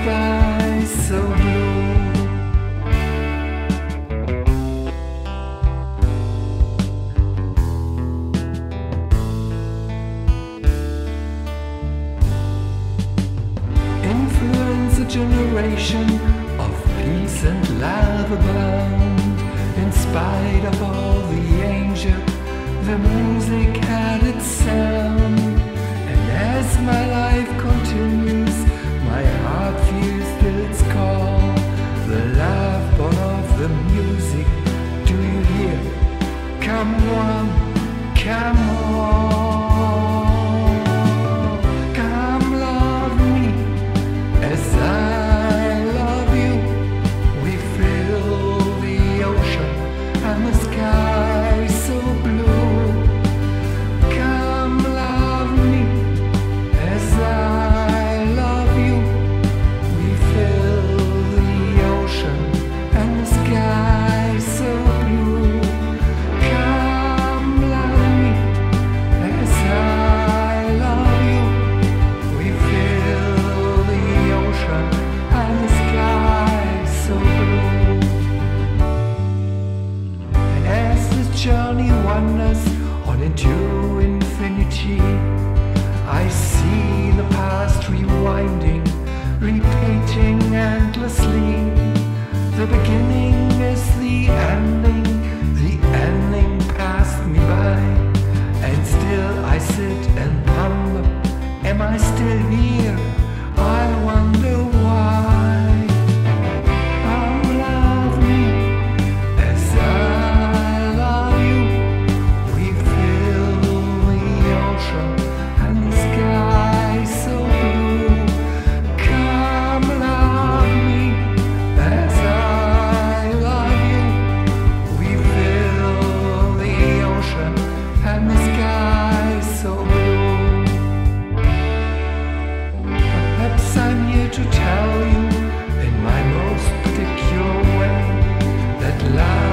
sky so blue. Influence a generation of peace and love abound. In spite of all the anger, the music had its sound. And as my life continues, my heart feels still its call. The love born of the music, do you hear? Come on, come on, come love me as I love you. We fill the ocean and the sky so blue. Come love me as I love you. We fill the ocean and the sky so blue. Come love me as I love you. We fill the ocean and the sky so blue. And as this journey wanders on into infinity, I see the past rewinding, repeating endlessly. The beginning is the ending passed me by. And still I sit and ponder, am I still here? I wonder why. Come love me as I love you. We fill the ocean and the sky so blue. Come love me as I love you. We fill the ocean and the sky so blue. Perhaps I'm here to tell you in my most particular way that love